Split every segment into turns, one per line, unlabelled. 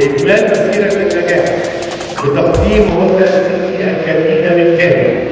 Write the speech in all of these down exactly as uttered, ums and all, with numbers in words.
لإكمال مسيرة النجاح بتقديم هوندا سيتي الجديدة بالكامل.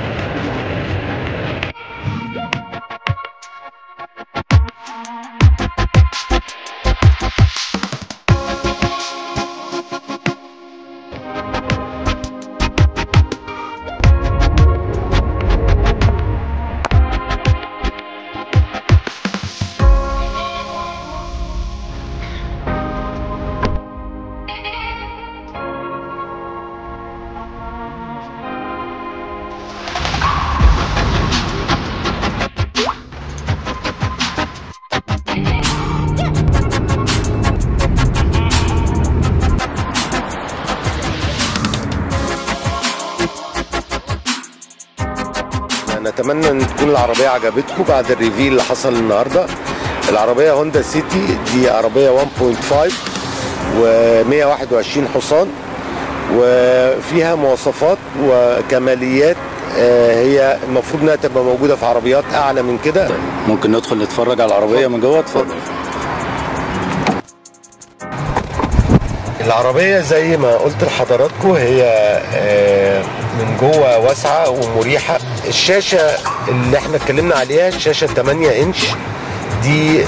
نتمنى ان تكون العربيه عجبتكم بعد الريفيل اللي حصل النهارده. العربيه هوندا سيتي دي عربيه واحد فاصلة خمسة ومية وواحد وعشرين حصان، وفيها مواصفات وكماليات هي المفروض انها تبقى موجوده في عربيات اعلى من كده.
ممكن ندخل نتفرج على العربيه من جوه؟ اتفضل.
العربيه زي ما قلت لحضراتكم هي من جوه واسعه ومريحه. الشاشه اللي احنا اتكلمنا عليها الشاشه ثمانية انش دي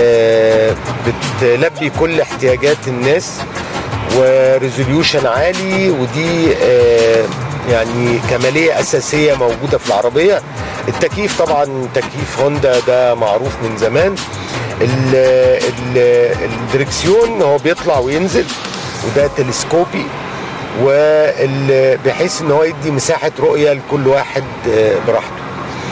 بتلبي كل احتياجات الناس، وريزوليوشن عالي، ودي يعني كماليه اساسيه موجوده في العربيه. التكييف طبعا تكييف هوندا ده معروف من زمان. الدركسيون هو بيطلع وينزل وده تلسكوبي، وبحيث ان هو يدي مساحه رؤيه لكل واحد براحته.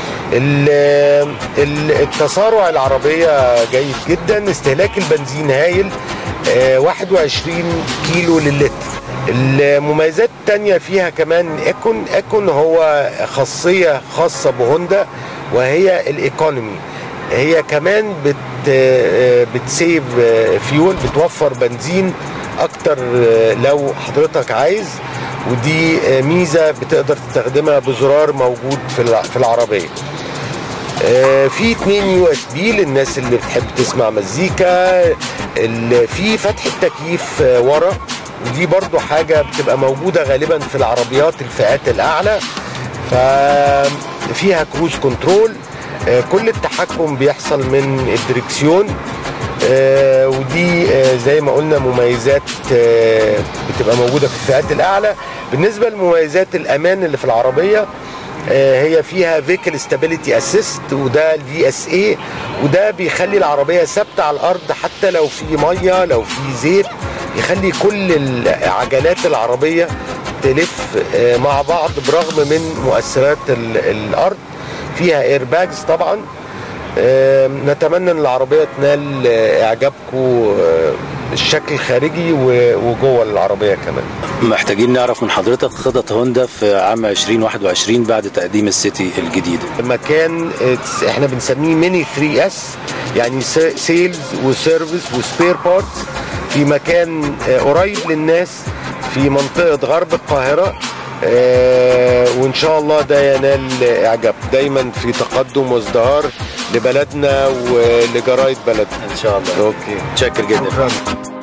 التسارع العربيه جيد جدا، استهلاك البنزين هايل واحد وعشرين كيلو للتر. المميزات الثانيه فيها كمان ايكون. ايكون هو خاصيه خاصه بهوندا وهي الايكونومي. هي كمان بت بتسيف فيول، بتوفر بنزين اكتر لو حضرتك عايز، ودي ميزه بتقدر تستخدمها بزرار موجود في العربيه. في اتنين يو اس بي للناس اللي بتحب تسمع مزيكا. في فتح التكييف ورا، ودي برضو حاجه بتبقى موجوده غالبا في العربيات الفئات الاعلى. ففيها كروز كنترول، كل التحكم بيحصل من الدركسيون. آه ودي آه زي ما قلنا مميزات آه بتبقى موجوده في الفئات الاعلى. بالنسبه لمميزات الامان اللي في العربيه، آه هي فيها فيكل ستابيليتي اسيست، وده الفي اس اي، وده بيخلي العربيه ثابته على الارض حتى لو في ميه لو في زيت، يخلي كل عجلات العربيه تلف آه مع بعض برغم من مؤثرات الارض. فيها ايرباجز طبعا. نتمنى ان العربيه تنال اعجابكم الشكل الخارجي وجوه العربيه كمان.
محتاجين نعرف من حضرتك خطط هوندا في عام ألفين وواحد وعشرين بعد تقديم السيتي الجديده.
مكان احنا بنسميه ميني ثري اس، يعني سيلز وسيرفيس وسبير بارتس، في مكان قريب للناس في منطقه غرب القاهره. آه وان شاء الله ده ينال اعجاب. دايما في تقدم وازدهار لبلدنا ولجرايد بلدنا
ان شاء الله.
اوكي،
متشكر جدا.